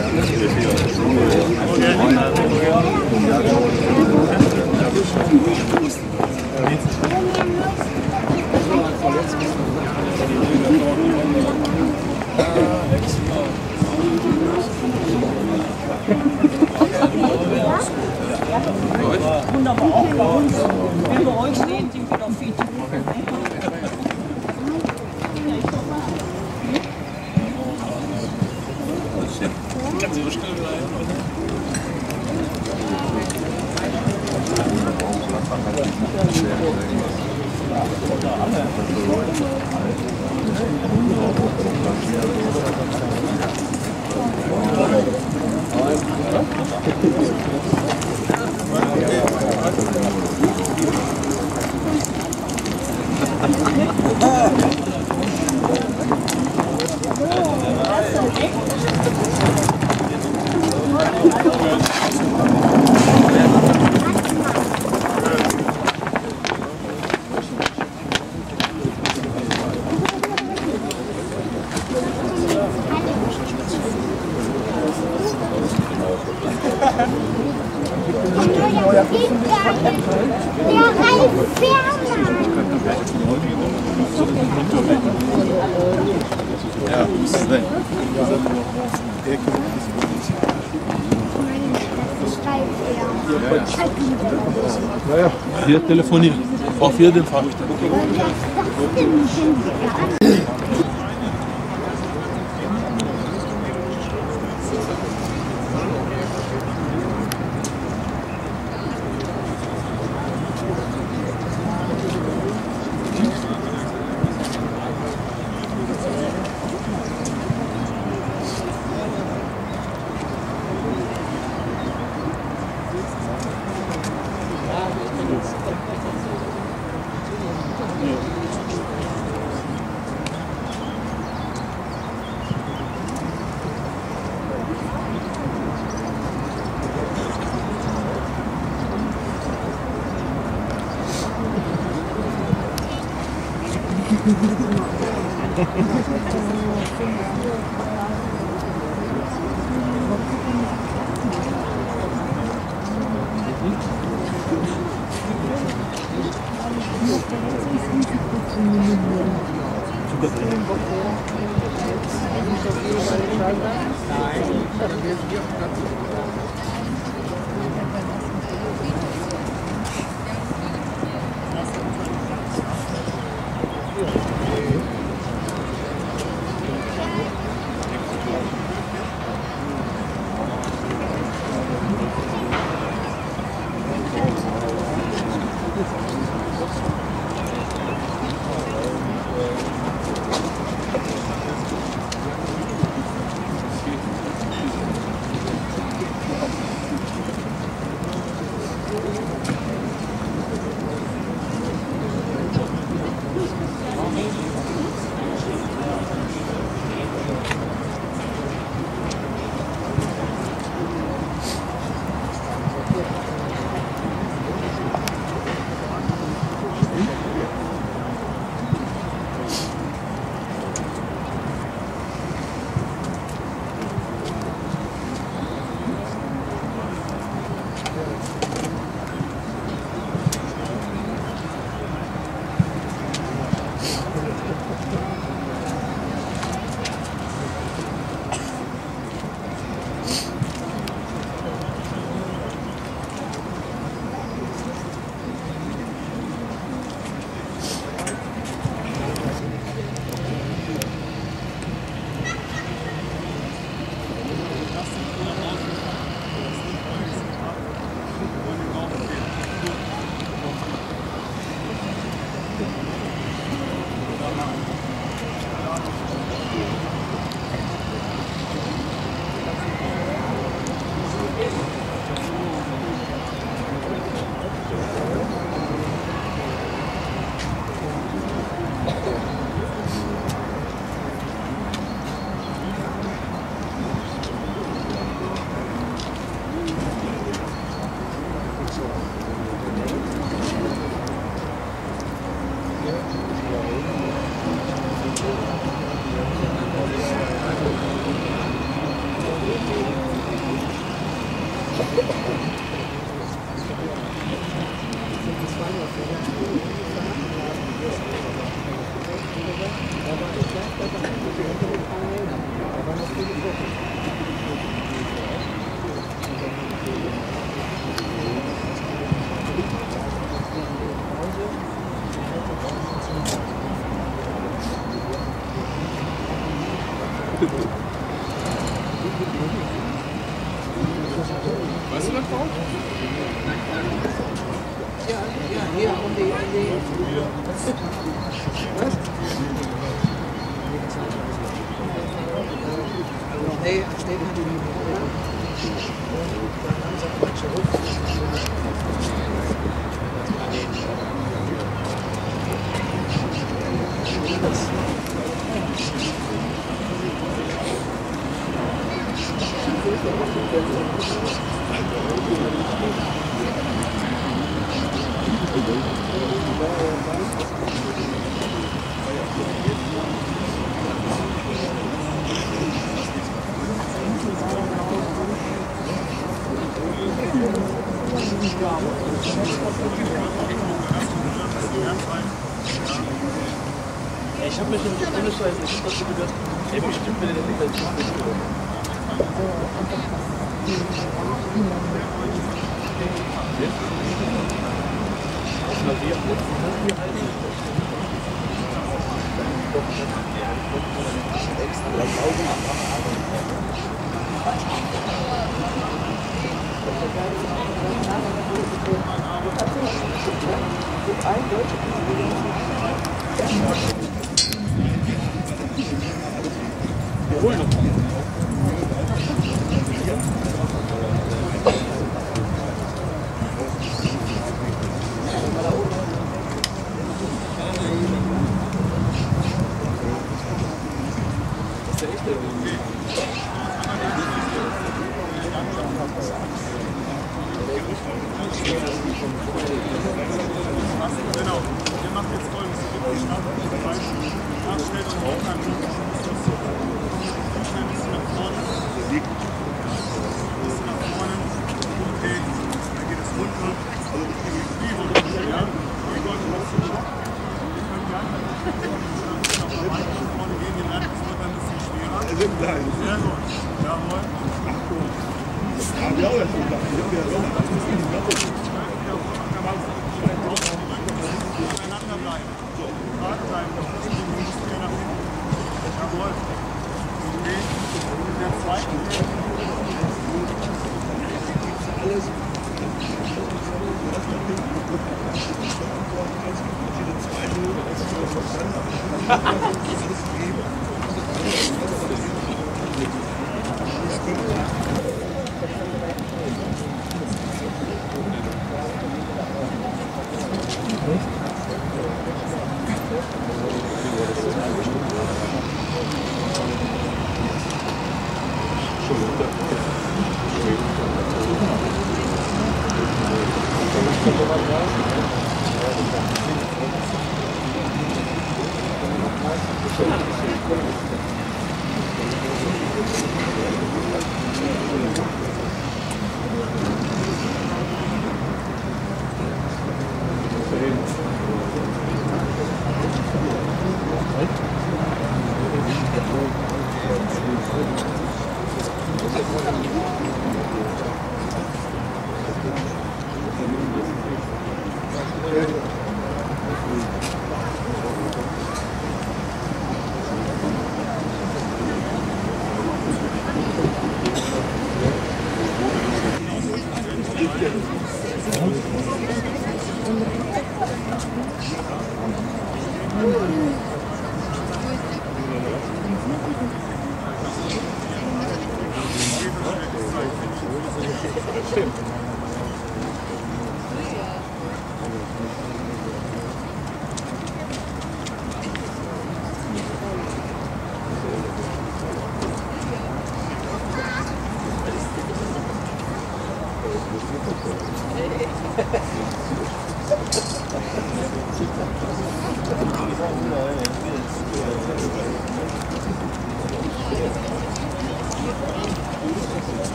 Wunderbar, auch bei uns. Wenn wir euch sehen, sind wir doch fit. Ganz so still bleiben. Ja, muss es sein. Ja, hier telefonieren. Auf jeden Fall. Weißt du das noch? Ja, hier um die. Was? Nee, steht halt nicht. Ich habe mich nicht unbescheuert, ich habe das gedacht, ey, bestimmt will der nicht als wir holen uns. Das ist der echte. Genau. Wir machen jetzt Folgendes. Wir geben die Strafe stellt uns auch einen Druck. Schnell ein bisschen nach vorne. Ein bisschen nach vorne. Okay. Dann geht es runter. Also wie runter. Ja. Wie Gott was zu schauen. Wir können gerne nach vorne gehen. Wir lernen, es wird ein bisschen schwerer. Sehr gut. Jawohl. Haben wir auch jetzt gesagt. Ich habe ja so ein bisschen die Klappe. Beieinander bleiben. So, gerade bleiben. Das ist die nach hinten. Jawohl. Okay. In der zweiten alles.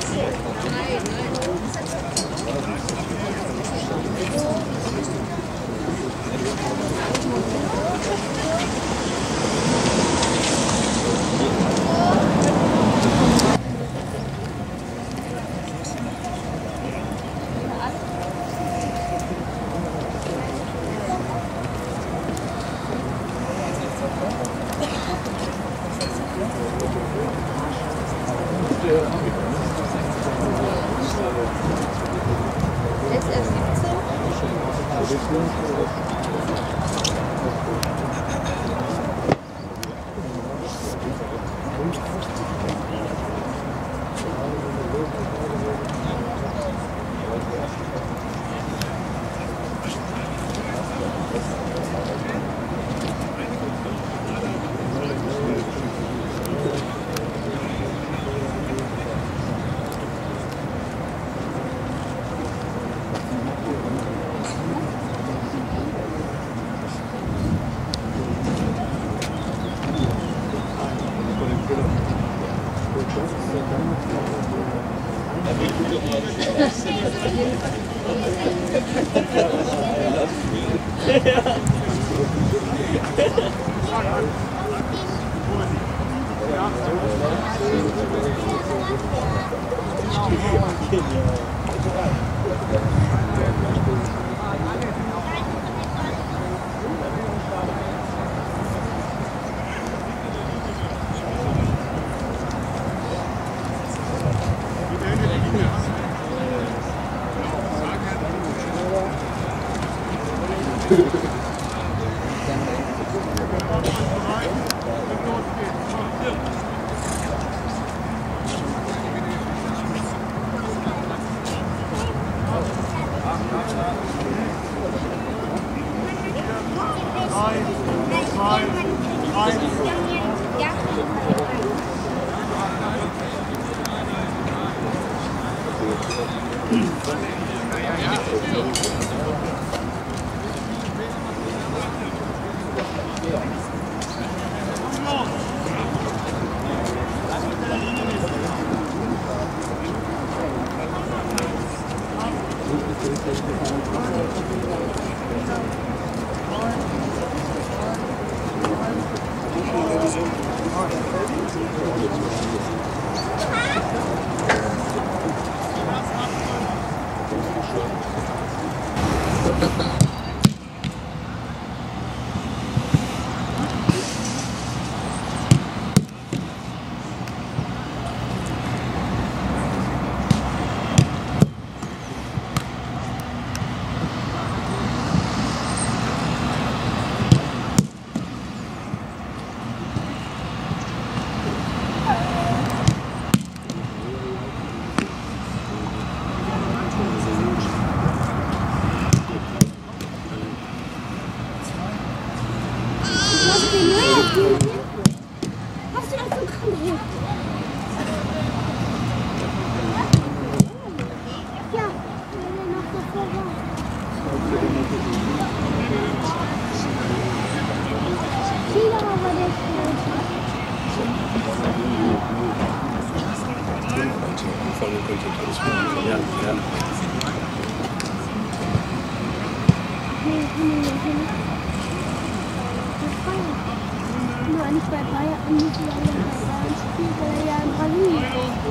Nur nicht bei Bayern, nicht bei Bayern spielt, weil er ja in Brasilien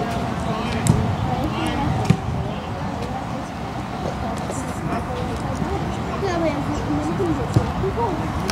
ja, aber er hat in den Kunde.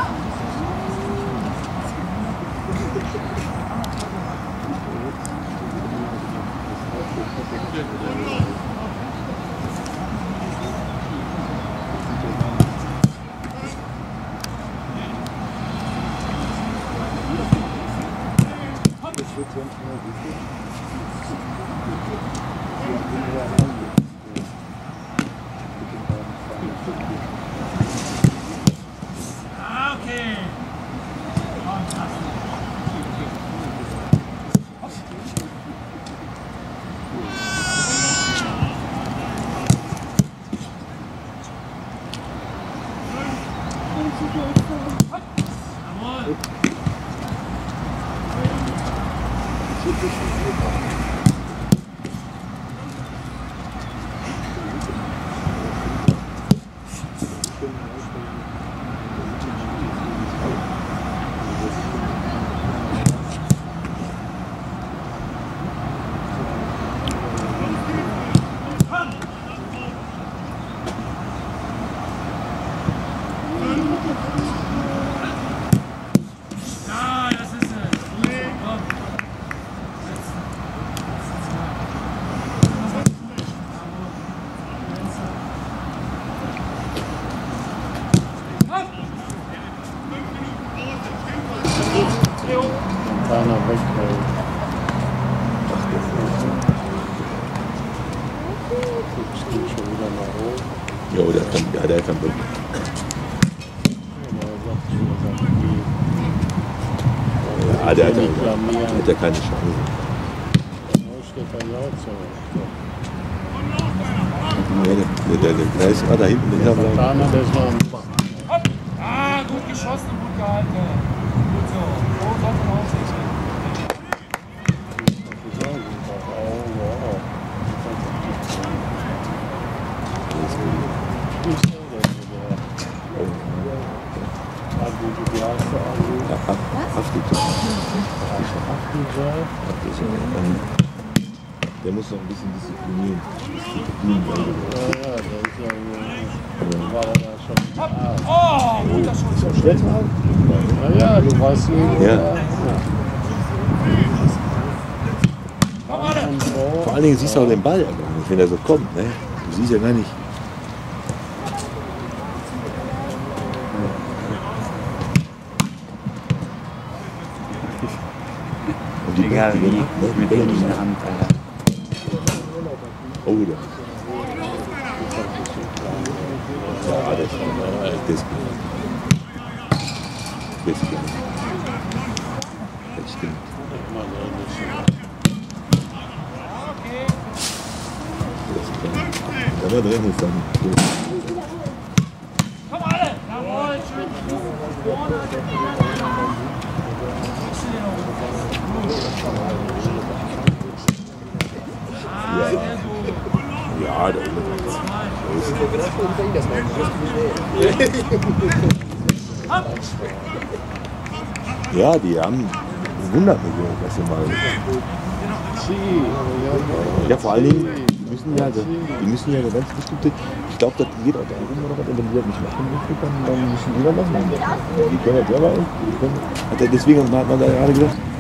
Okay. Ja, der kann wirklich. Ja, der hat ja keine Chance. Ja, der ist gerade da hinten. Ah, gut geschossen und gut gehalten. Gut so. So sollte man aussehen. Der muss noch ein bisschen disziplinieren. Oh, guter Schuss. Ja, du weißt nicht. Ja. Vor allen Dingen siehst du auch den Ball ja gar nicht, wenn er so kommt. Ne? Du siehst ja gar nicht. Und die Egal Bälle, wie, mit dem in der Hand, Alter. Oh, da. Ja, das stimmt. Da war drin ist dann. Komm alle! Jawohl, schön. Vorne. Ja, da ja, die haben 100 Millionen, was sie mal. Ja, vor allen Dingen, die müssen ja eine ganz bestimmte. Ich glaube, das geht auch darum, oder was, wenn die das nicht machen möchten, dann müssen die das machen. Die können das selber. Deswegen hat man da gerade gesagt.